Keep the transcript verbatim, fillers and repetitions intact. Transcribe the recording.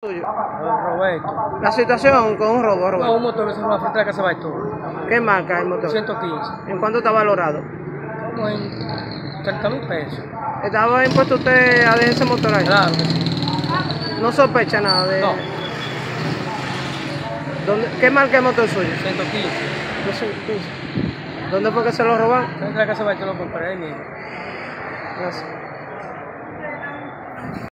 Tuyo. Roberto. La situación con un robo, No, Roberto. un motor que se robó frente a la casa de Baitón. ¿Qué marca el motor? ciento quince. ¿En cuánto está valorado? Como en treinta mil pesos. ¿Estaba impuesto usted a dejar ese motor ahí? Claro que sí. No sospecha nada de... No, ¿Dónde... ¿Qué marca el motor suyo? ciento quince. ciento quince. ¿Dónde fue que se lo robaron? Frente a la casa de Baitón lo compré ahí mismo. Gracias.